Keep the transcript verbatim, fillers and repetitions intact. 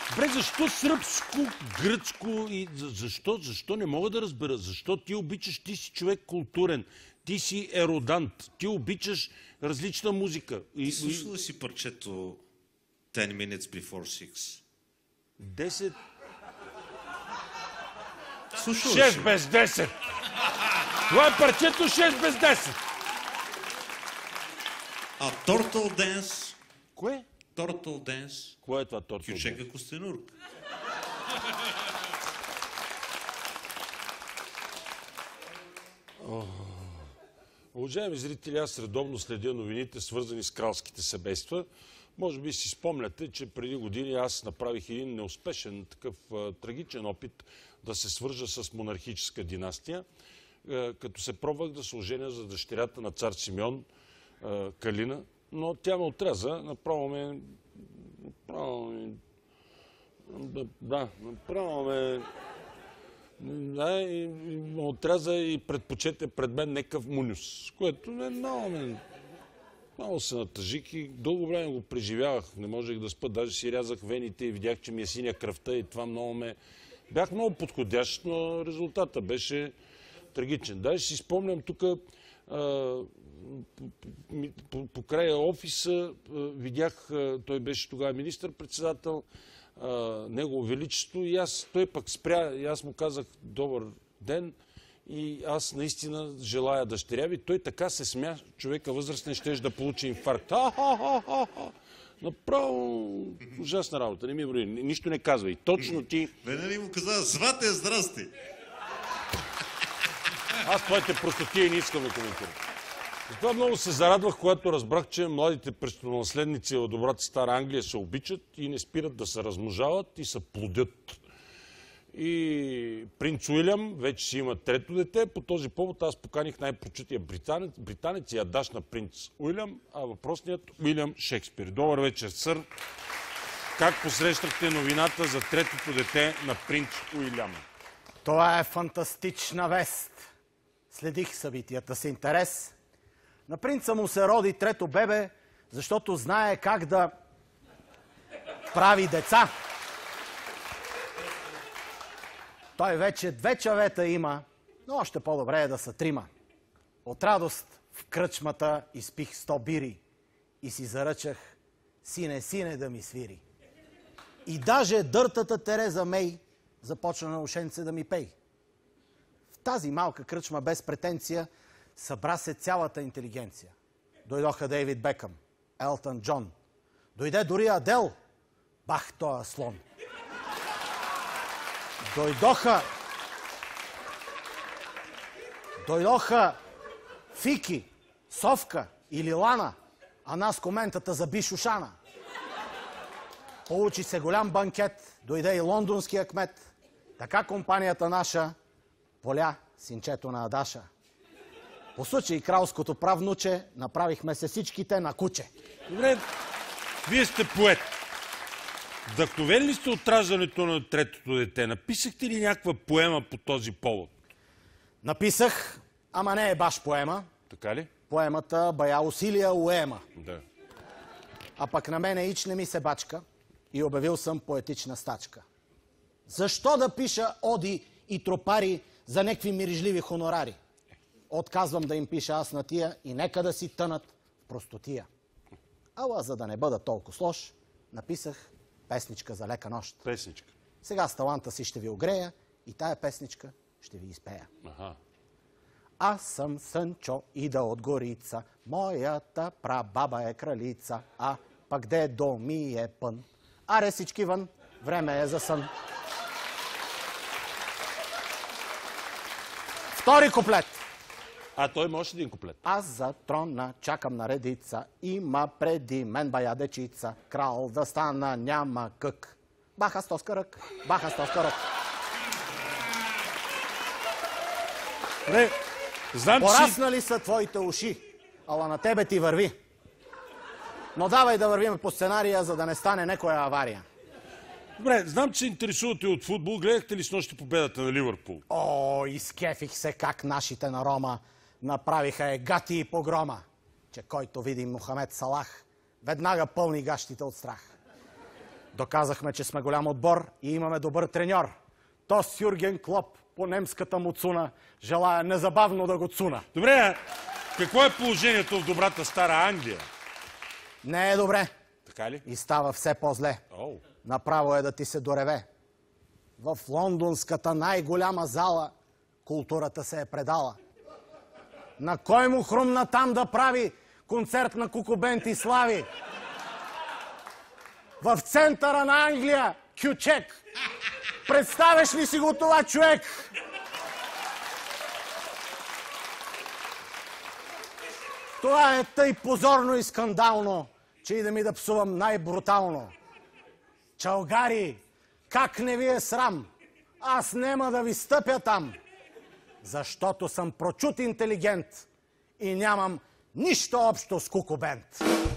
Бре, защо сръбско, гръцко и защо, защо не мога да разбера? Защо ти обичаш, ти си човек културен, ти си еродант, ти обичаш различна музика. И слушал ли си парчето ten minutes before six? десет... Слушал ли шест си? без десет! Това е парчето шест без десет! А Turtle Dance? Кое? Turtle Dance. Кое е това Turtle Dance? Кючека Костенурка. Уважаеми зрители, аз редовно следя новините, свързани с кралските семейства. Може би си спомняте, че преди години аз направих един неуспешен, такъв а, трагичен опит да се свържа с монархическа династия, а, като се пробвах да се оженя за дъщерята на цар Симеон, а, Калина, но тя ме отряза, направо ме... Направо ме... Да, направо ме... Да, и ме отряза и предпочете пред мен некъв мунюс, което не много ме... Много се натъжих и дълго време го преживявах. Не можех да спа, даже си рязах вените и видях, че ми е синя кръвта и това много ме... Бях много подходящ, но резултата беше трагичен. Даже си спомням тук по края офиса, видях, той беше тогава министър-председател, Негово Величество и аз, той пък спря и аз му казах добър ден и аз наистина желая дъщеря ви. Той така се смя, човека възрастен щеше да получи инфаркт. А-ха-ха-ха-ха! Направо ужасна работа, не ми брои, нищо не казва. И точно ти... Мене ли му каза, звате, здрасти! Аз твоите простотия не искам да коментирам. Затова много се зарадвах, когато разбрах, че младите престолонаследници в добрата стара Англия се обичат и не спират да се размножават и се плодят. И принц Уилям вече си има трето дете. По този повод аз поканих най-прочутия британец, британец и адаш на принц Уилям, а въпросният Уилям Шекспир. Добър вечер, сър. Как посрещахте новината за третото дете на принц Уилям? Това е фантастична вест. Следих събитията с интерес. На принца му се роди трето бебе, защото знае как да прави деца. Той вече две чавета има, но още по-добре е да са трима. От радост в кръчмата изпих сто бири и си заръчах сине, сине да ми свири. И даже дъртата Тереза Мей започна на ушенце да ми пей. В тази малка кръчма без претенция събра се цялата интелигенция. Дойдоха Дейвид Бекъм, Елтън Джон. Дойде дори Адел. Бах, тоя слон. Дойдоха... Дойдоха Фики, Совка и Лилана, а нас коментата заби Шушана. Получи се голям банкет, дойде и лондонския кмет. Така компанията наша поля синчето на Адаша. По случай кралското правнуче, направихме се всичките на куче. Добре, вие сте поет. Вдъхновен ли сте от раждането на третото дете? Написахте ли някаква поема по този повод? Написах, ама не е баш поема. Така ли? Поемата бая усилия уема. Да. А пък на мене ич не ми се бачка и обявил съм поетична стачка. Защо да пиша оди и тропари за некви мирижливи хонорари? Отказвам да им пиша аз на тия и нека да си тънат в простотия. Ала, за да не бъда толкова лош, написах песничка за лека нощ. Песничка. Сега с таланта си ще ви огрея и тая песничка ще ви изпея. Аха. Аз съм Сънчо Ида от Горица, моята прабаба е кралица, а пък дедо ми е пън. Аре всички вън, време е за сън. Втори куплет. А той има още един куплет. Аз за трона чакам на редица, има преди мен бая дечица, крал да стана няма кък. Баха сто скърък, баха сто скърък. Не, знам, Пораснали са твоите уши, ала на тебе ти върви. Но давай да вървим по сценария, за да не стане некоя авария. Добре, знам, че се интересувате от футбол. Гледахте ли с нощи победата на Ливърпул? О, изкефих се как нашите на Рома направиха егати и погрома, че който види Мохамед Салах, веднага пълни гащите от страх. Доказахме, че сме голям отбор и имаме добър треньор. Тос Юрген Клоп по немската му цуна желая незабавно да го цуна. Добре, какво е положението в добрата стара Англия? Не е добре. Така ли? И става все по-зле. Оу. Направо е да ти се дореве. В лондонската най-голяма зала културата се е предала. На кой му хрумна там да прави концерт на Кукубент и Слави? В центъра на Англия Кючек. Представяш ли си го това, човек? Това е тъй позорно и скандално, че и да ми да псувам най-брутално. Чалгари, как не ви е срам? Аз нема да ви стъпя там, защото съм прочут интелигент и нямам нищо общо с Кукубент.